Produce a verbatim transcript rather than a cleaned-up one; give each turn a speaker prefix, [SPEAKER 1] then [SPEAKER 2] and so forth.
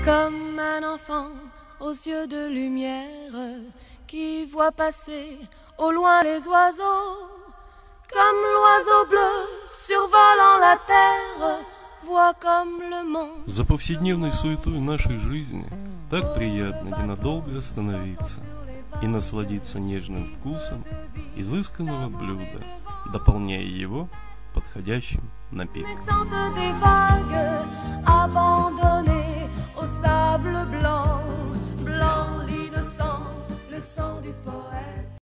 [SPEAKER 1] Comme un enfant aux yeux de lumière qui voit passer au loin les oiseaux, comme l'oiseau bleu survolant la terre, voit comme le monde.
[SPEAKER 2] За повседневной суетой нашей жизни так приятно ненадолго остановиться и насладиться нежным вкусом изысканного блюда, дополняя его подходящим напитком.
[SPEAKER 1] Des vagues abandonnées au sable blanc, blanc l'innocent, le sang du poète.